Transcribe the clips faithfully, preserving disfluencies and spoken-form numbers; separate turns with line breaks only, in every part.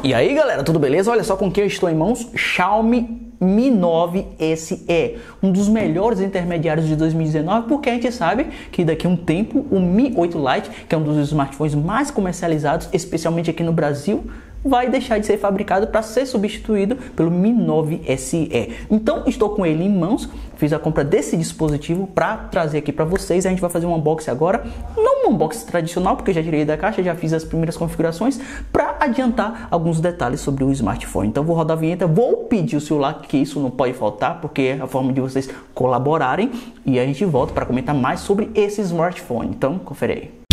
E aí galera, tudo beleza? Olha só com quem eu estou em mãos, Xiaomi Mi nove S E, um dos melhores intermediários de dois mil e dezenove, porque a gente sabe que daqui a um tempo o Mi oito Lite, que é um dos smartphones mais comercializados, especialmente aqui no Brasil, vai deixar de ser fabricado para ser substituído pelo Mi nove S E. Então estou com ele em mãos, fiz a compra desse dispositivo para trazer aqui para vocês. A gente vai fazer um unboxing agora, não um unboxing tradicional, porque eu já tirei da caixa, já fiz as primeiras configurações para adiantar alguns detalhes sobre o smartphone. Então vou rodar a vinheta, vou pedir o celular, que isso não pode faltar, porque é a forma de vocês colaborarem, e a gente volta para comentar mais sobre esse smartphone. Então confere aí.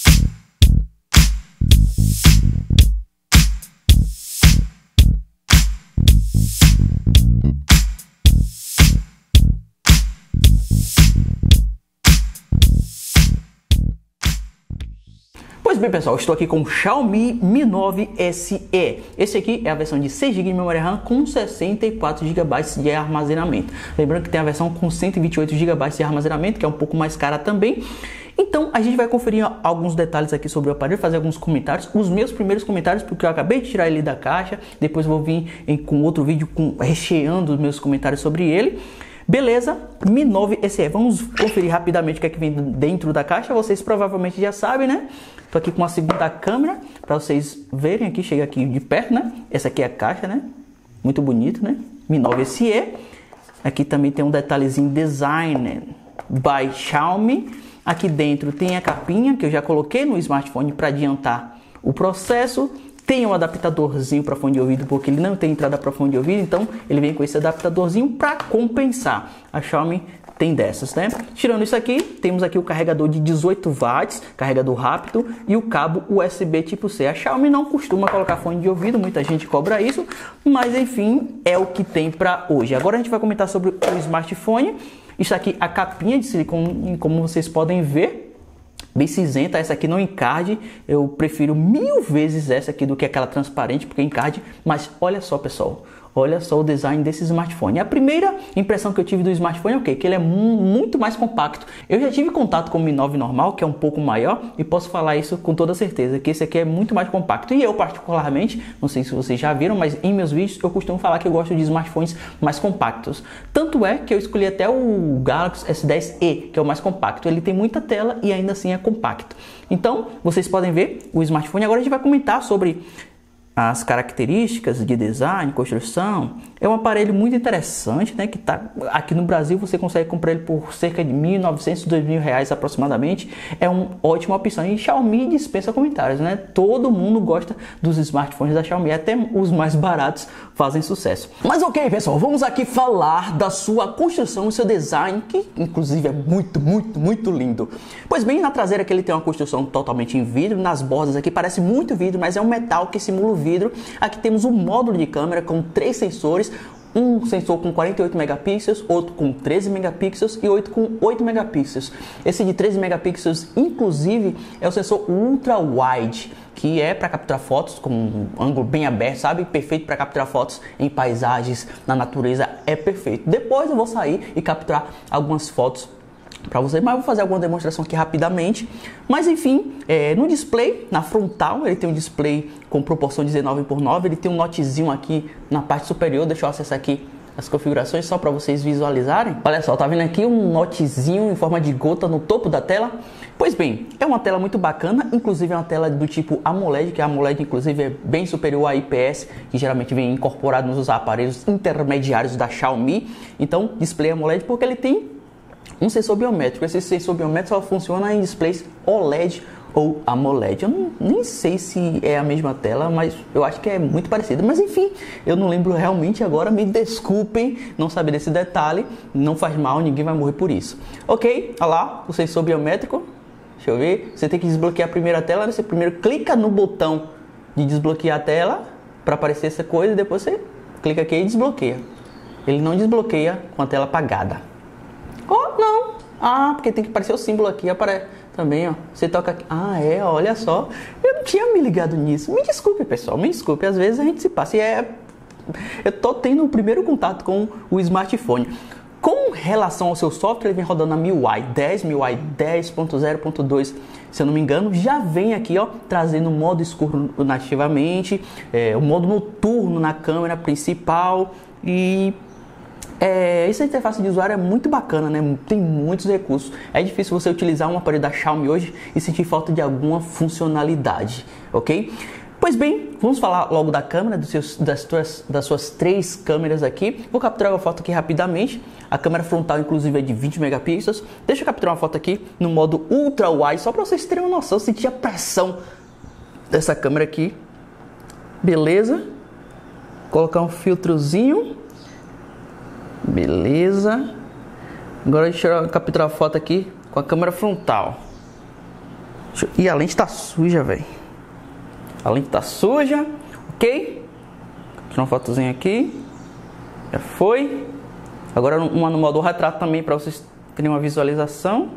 Pois bem pessoal, estou aqui com o Xiaomi Mi nove S E. Esse aqui é a versão de seis gigas de memória RAM com sessenta e quatro gigabytes de armazenamento. Lembrando que tem a versão com cento e vinte e oito gigabytes de armazenamento, que é um pouco mais cara também. Então a gente vai conferir alguns detalhes aqui sobre o aparelho, fazer alguns comentários, os meus primeiros comentários, porque eu acabei de tirar ele da caixa. Depois eu vou vir em, com outro vídeo com, recheando os meus comentários sobre ele. Beleza, Mi nove S E, vamos conferir rapidamente o que é que vem dentro da caixa. Vocês provavelmente já sabem, né? Tô aqui com a segunda câmera para vocês verem aqui, chega aqui de perto, né? Essa aqui é a caixa, né? Muito bonito, né? Mi nove S E. Aqui também tem um detalhezinho Design by Xiaomi. Aqui dentro tem a capinha que eu já coloquei no smartphone para adiantar o processo. Tem um adaptadorzinho para fone de ouvido, porque ele não tem entrada para fone de ouvido, então ele vem com esse adaptadorzinho para compensar. A Xiaomi tem dessas, né? Tirando isso aqui, temos aqui o carregador de dezoito watts, carregador rápido, e o cabo U S B tipo C. A Xiaomi não costuma colocar fone de ouvido, muita gente cobra isso, mas enfim, é o que tem para hoje. Agora a gente vai comentar sobre o smartphone. Isso aqui, a capinha de silicone, como vocês podem ver, bem cinzenta. Essa aqui não encarde, eu prefiro mil vezes essa aqui do que aquela transparente, porque encarde. Mas olha só pessoal, olha só o design desse smartphone. A primeira impressão que eu tive do smartphone é o quê? Que ele é muito mais compacto. Eu já tive contato com o Mi nove normal, que é um pouco maior, e posso falar isso com toda certeza, que esse aqui é muito mais compacto. E eu particularmente, não sei se vocês já viram, mas em meus vídeos eu costumo falar que eu gosto de smartphones mais compactos. Tanto é que eu escolhi até o Galaxy S dez e, que é o mais compacto. Ele tem muita tela e ainda assim é compacto. Então, vocês podem ver o smartphone. Agora a gente vai comentar sobre as características de design, construção. É um aparelho muito interessante, né? Que tá aqui no Brasil, você consegue comprar ele por cerca de mil e novecentos, dois mil reais aproximadamente. É uma ótima opção. E Xiaomi dispensa comentários, né? Todo mundo gosta dos smartphones da Xiaomi, até os mais baratos fazem sucesso. Mas ok, pessoal, vamos aqui falar da sua construção, o seu design, que inclusive é muito, muito, muito lindo. Pois bem, na traseira aqui ele tem uma construção totalmente em vidro, nas bordas aqui parece muito vidro, mas é um metal que simula o vidro. Aqui temos um módulo de câmera com três sensores, um sensor com quarenta e oito megapixels, outro com treze megapixels e outro com oito megapixels. Esse de treze megapixels, inclusive, é o sensor ultra wide, que é para capturar fotos com um ângulo bem aberto, sabe? Perfeito para capturar fotos em paisagens, na natureza, é perfeito. Depois eu vou sair e capturar algumas fotos para vocês, mas vou fazer alguma demonstração aqui rapidamente. Mas enfim, é, no display, na frontal, ele tem um display com proporção dezenove por nove, ele tem um notezinho aqui na parte superior. Deixa eu acessar aqui as configurações só para vocês visualizarem. Olha só, tá vendo aqui um notezinho em forma de gota no topo da tela? Pois bem, é uma tela muito bacana, inclusive é uma tela do tipo AMOLED, que a AMOLED inclusive é bem superior à I P S, que geralmente vem incorporado nos aparelhos intermediários da Xiaomi. Então, display AMOLED porque ele tem um sensor biométrico. Esse sensor biométrico só funciona em displays O L E D ou AMOLED. Eu não, nem sei se é a mesma tela, mas eu acho que é muito parecido. Mas enfim, eu não lembro realmente agora, me desculpem não saber desse detalhe. Não faz mal, ninguém vai morrer por isso. Ok, olha lá, o sensor biométrico. Deixa eu ver, você tem que desbloquear a primeira tela. Você primeiro clica no botão de desbloquear a tela para aparecer essa coisa, e depois você clica aqui e desbloqueia. Ele não desbloqueia com a tela apagada. Oh, não. Ah, porque tem que aparecer o símbolo aqui, aparece também, ó. Você toca aqui. Ah, é, olha só. Eu não tinha me ligado nisso. Me desculpe, pessoal, me desculpe. Às vezes a gente se passa e é... Eu tô tendo o primeiro contato com o smartphone. Com relação ao seu software, ele vem rodando a M I U I dez, M I U I dez ponto zero ponto dois se eu não me engano, já vem aqui, ó, trazendo o modo escuro nativamente, é, o modo noturno na câmera principal e é, essa interface de usuário é muito bacana, né? Tem muitos recursos. É difícil você utilizar um aparelho da Xiaomi hoje e sentir falta de alguma funcionalidade, ok? Pois bem, vamos falar logo da câmera, dos seus, das, tuas, das suas três câmeras aqui. Vou capturar uma foto aqui rapidamente. A câmera frontal, inclusive, é de vinte megapixels. Deixa eu capturar uma foto aqui no modo Ultra Wide, só para vocês terem uma noção, sentir a pressão dessa câmera aqui. Beleza? Colocar um filtrozinho. Beleza. Agora deixa eu capturar a foto aqui com a câmera frontal. Eu... E a lente tá suja, velho. A lente tá suja, ok? Tirar uma fotozinha aqui. Já foi. Agora uma no modo retrato também para vocês terem uma visualização.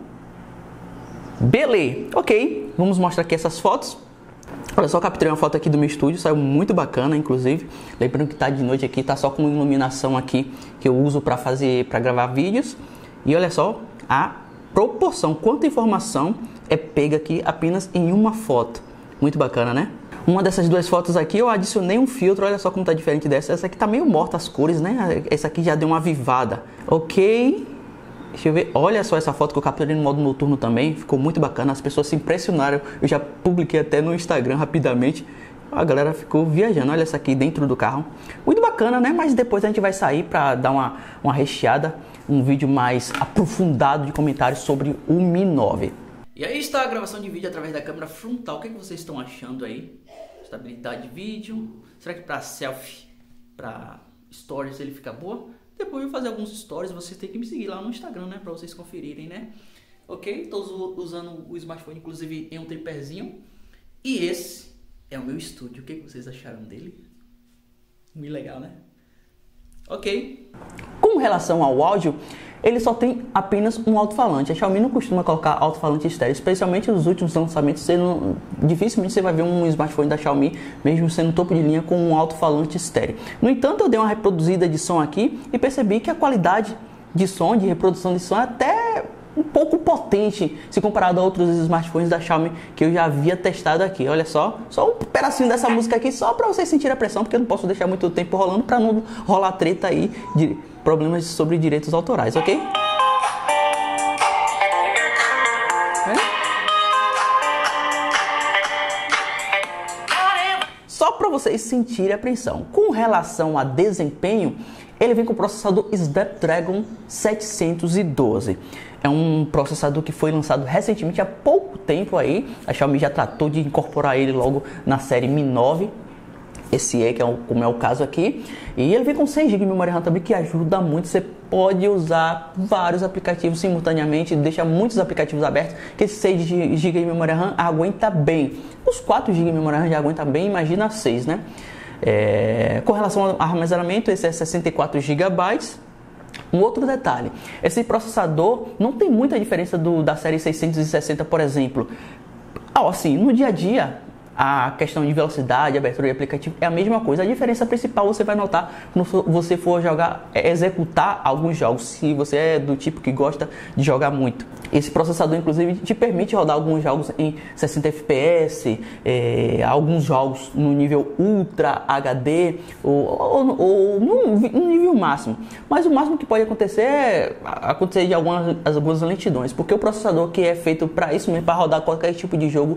Beleza, ok. Vamos mostrar aqui essas fotos. Olha só, capturei uma foto aqui do meu estúdio, saiu muito bacana, inclusive. Lembrando que tá de noite aqui, tá só com iluminação aqui que eu uso para fazer, para gravar vídeos. E olha só a proporção, quanta informação é pega aqui apenas em uma foto. Muito bacana, né? Uma dessas duas fotos aqui eu adicionei um filtro, olha só como tá diferente dessa. Essa aqui tá meio morta as cores, né? Essa aqui já deu uma avivada. Ok. Deixa eu ver, olha só essa foto que eu capturei no modo noturno também, ficou muito bacana, as pessoas se impressionaram, eu já publiquei até no Instagram rapidamente, a galera ficou viajando, olha essa aqui dentro do carro, muito bacana, né? Mas depois a gente vai sair para dar uma, uma recheada, um vídeo mais aprofundado de comentários sobre o Mi nove. E aí está a gravação de vídeo através da câmera frontal, o que, é que vocês estão achando aí? Estabilidade de vídeo, será que para selfie, para stories ele fica boa? Depois eu vou fazer alguns stories, vocês têm que me seguir lá no Instagram, né? Pra vocês conferirem, né? Ok? Estou usando o smartphone, inclusive, em um tripézinho. E esse é o meu estúdio. O que vocês acharam dele? Muito legal, né? Ok. Com relação ao áudio, ele só tem apenas um alto-falante. A Xiaomi não costuma colocar alto-falante estéreo, especialmente nos últimos lançamentos. Você não, dificilmente você vai ver um smartphone da Xiaomi, mesmo sendo topo de linha, com um alto-falante estéreo. No entanto, eu dei uma reproduzida de som aqui e percebi que a qualidade de som, de reprodução de som, é até um pouco potente se comparado a outros smartphones da Xiaomi que eu já havia testado aqui. Olha só, só um pedacinho dessa música aqui, só para vocês sentirem a pressão, porque eu não posso deixar muito tempo rolando para não rolar treta aí de problemas sobre direitos autorais, ok? É? Só para vocês sentirem a pressão. Com relação a desempenho, ele vem com o processador Snapdragon setecentos e doze. É um processador que foi lançado recentemente, há pouco tempo aí. A Xiaomi já tratou de incorporar ele logo na série Mi nove. Esse é, que é o, como é o caso aqui. E ele vem com seis gigas de memória RAM também, que ajuda muito. Você pode usar vários aplicativos simultaneamente, deixa muitos aplicativos abertos, que esse seis gigas de memória RAM aguenta bem. Os quatro gigas de memória RAM já aguenta bem, imagina seis, né? É, com relação ao armazenamento, esse é sessenta e quatro gigabytes. Um outro detalhe, esse processador não tem muita diferença do, da série seiscentos e sessenta, por exemplo. Ah, assim, no dia a dia, a questão de velocidade, abertura de aplicativo é a mesma coisa. A diferença principal você vai notar quando você for jogar, é executar alguns jogos, se você é do tipo que gosta de jogar muito. Esse processador, inclusive, te permite rodar alguns jogos em sessenta F P S, é, alguns jogos no nível Ultra H D ou, ou, ou no, no nível máximo. Mas o máximo que pode acontecer é acontecer de algumas, algumas lentidões, porque o processador que é feito para isso mesmo, para rodar qualquer tipo de jogo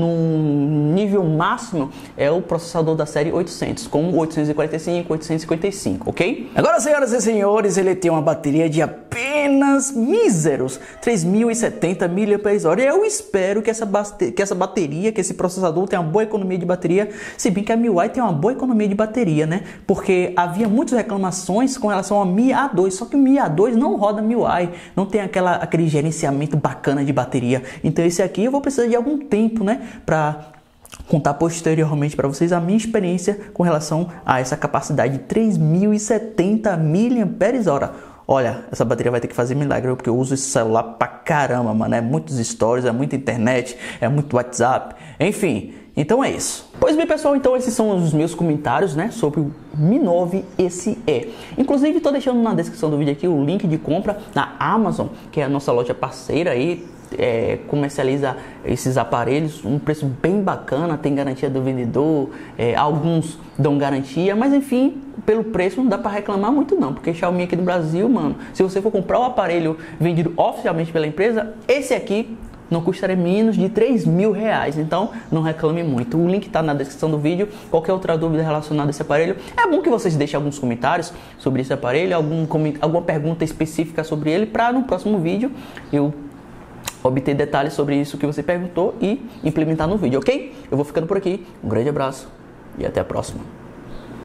no nível máximo, é o processador da série oitocentos, com oitocentos e quarenta e cinco, oitocentos e cinquenta e cinco, ok? Agora, senhoras e senhores, ele tem uma bateria de apenas míseros três mil e setenta miliampères-hora. E eu espero que essa, que essa bateria, que esse processador tenha uma boa economia de bateria, se bem que a M I U I tem uma boa economia de bateria, né? Porque havia muitas reclamações com relação ao Mi A dois, só que o Mi A dois não roda M I U I, não tem aquela, aquele gerenciamento bacana de bateria. Então esse aqui eu vou precisar de algum tempo, né, para contar posteriormente para vocês a minha experiência com relação a essa capacidade de três mil e setenta miliampères-hora. Olha, essa bateria vai ter que fazer milagre, porque eu uso esse celular pra caramba, mano. É muitos stories, é muita internet, é muito WhatsApp, enfim. Então é isso. Pois bem, pessoal, então esses são os meus comentários, né, sobre o Mi nove S E. Inclusive, estou deixando na descrição do vídeo aqui o link de compra na Amazon, que é a nossa loja parceira aí. é, comercializa esses aparelhos, um preço bem bacana, tem garantia do vendedor, é, alguns dão garantia, mas enfim, pelo preço não dá para reclamar muito não, porque Xiaomi aqui no Brasil, mano, se você for comprar o aparelho vendido oficialmente pela empresa, esse aqui não custaria menos de três mil reais, então não reclame muito. O link está na descrição do vídeo. Qualquer outra dúvida relacionada a esse aparelho, é bom que vocês deixem alguns comentários sobre esse aparelho, algum, alguma pergunta específica sobre ele, para no próximo vídeo eu obter detalhes sobre isso que você perguntou e implementar no vídeo, ok? Eu vou ficando por aqui, um grande abraço e até a próxima.